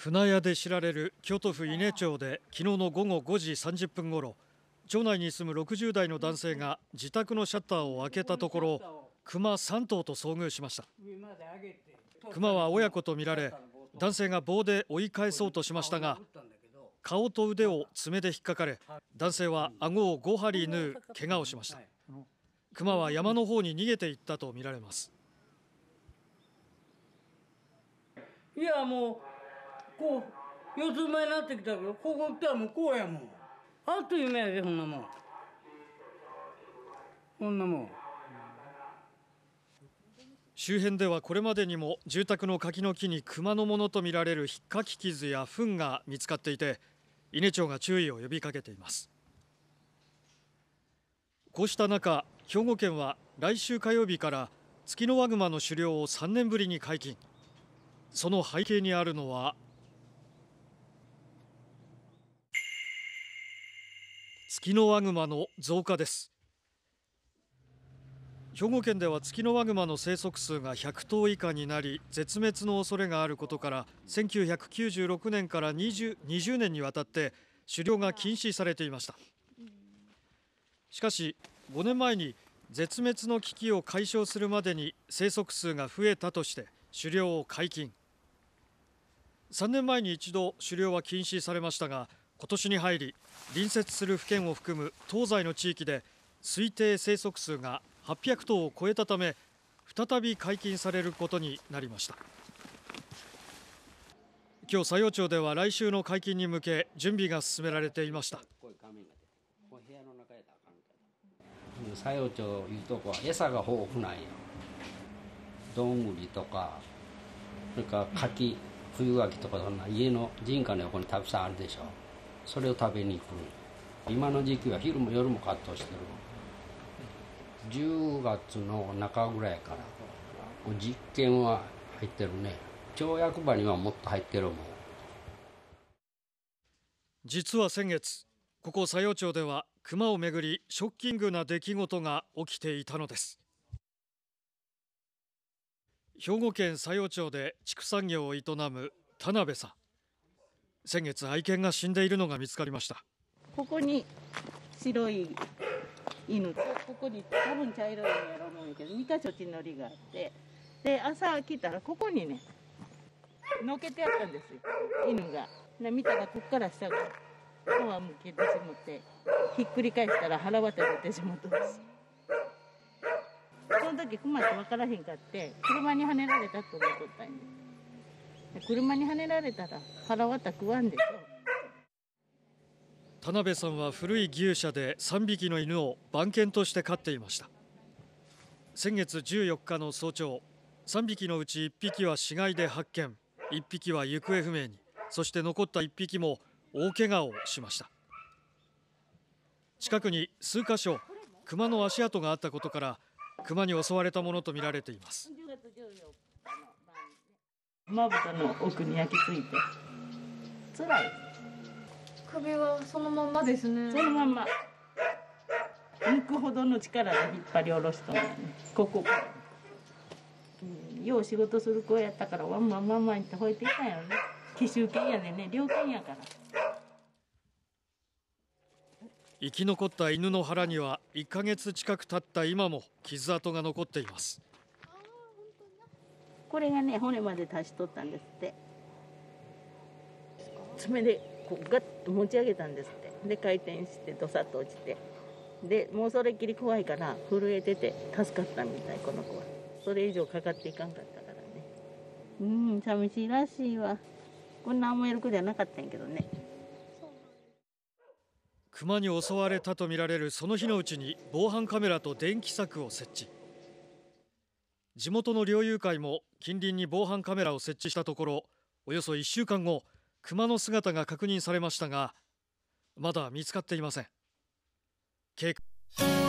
船屋で知られる京都府伊根町で昨日の午後5時30分ごろ、町内に住む60代の男性が自宅のシャッターを開けたところ、熊3頭と遭遇しました。熊は親子とみられ、男性が棒で追い返そうとしましたが、顔と腕を爪で引っかかれ、男性は顎を5針縫う怪我をしました。熊は山の方に逃げていったとみられます。 いや、もうこう四つ前になってきたけど、ここ来たらもうこうやもん。あっという間やで、こんなもん。こんなもん。 周辺ではこれまでにも住宅の柿の木に熊のものとみられる引っかき傷や糞が見つかっていて、伊根町が注意を呼びかけています。こうした中、兵庫県は来週火曜日からツキノワグマの狩猟を3年ぶりに解禁。その背景にあるのはツキノワグマの増加です。兵庫県ではツキノワグマの生息数が100頭以下になり、絶滅の恐れがあることから1996年から20年にわたって狩猟が禁止されていました。しかし5年前に絶滅の危機を解消するまでに生息数が増えたとして狩猟を解禁。3年前に一度狩猟は禁止されましたが、今年に入り隣接する府県を含む東西の地域で推定生息数が800頭を超えたため、再び解禁されることになりました。今日佐用町では来週の解禁に向け準備が進められていました。 佐用町いうとこは餌が豊富なんよ。どんぐりとか、それから柿、冬柿とか、そんな家の人家の横にたくさんあるでしょ。それを食べに来る。今の時期は昼も夜もカットしてる。10月の中ぐらいから実験は入ってるね。町役場にはもっと入ってるもん。 実は先月、ここ佐用町では熊をめぐりショッキングな出来事が起きていたのです。兵庫県佐用町で畜産業を営む田辺さん。先月愛犬が死んでいるのが見つかりました。 ここに白い犬と、ここに多分茶色いんやろう思うんやけど、2箇所血のりがあって、で朝来たらここにねのけてあったんですよ、犬が。で見たらこっから下が皮むけてしまって、ひっくり返したら腹渡出てしまったんです。その時熊って分からへんかって、車にはねられたと思っとったんで、車にはねられたら腹渡食わんでしょ。 田辺さんは古い牛舎で3匹の犬を番犬として飼っていました。先月14日の早朝、3匹のうち1匹は死骸で発見、1匹は行方不明に、そして残った1匹も大怪我をしました。近くに数箇所熊の足跡があったことから、熊に襲われたものとみられています。 まぶたの奥に焼き付いて辛い。 首はそのまんまですね。 そのまんま抜くほどの力で引っ張り下ろしたんだよね、ここから。よう仕事する子やったからワンワンワンワンって吠えていたんやろね。奇襲犬やでね、猟犬やから。 生き残った犬の腹には1ヶ月近く経った今も傷跡が残っています。 これがね、骨まで達しとったんですって。爪でこうガッと持ち上げたんですって。で回転してドサッと落ちて、でもうそれっきり怖いから震えてて助かったみたい、この子は。それ以上かかっていかんかったからね。寂しいらしいわ。こんな思える子じゃなかったんやけどね。 熊に襲われたとみられるその日のうちに防犯カメラと電気柵を設置。地元の猟友会も近隣に防犯カメラを設置したところ、およそ1週間後、熊の姿が確認されましたが、まだ見つかっていません。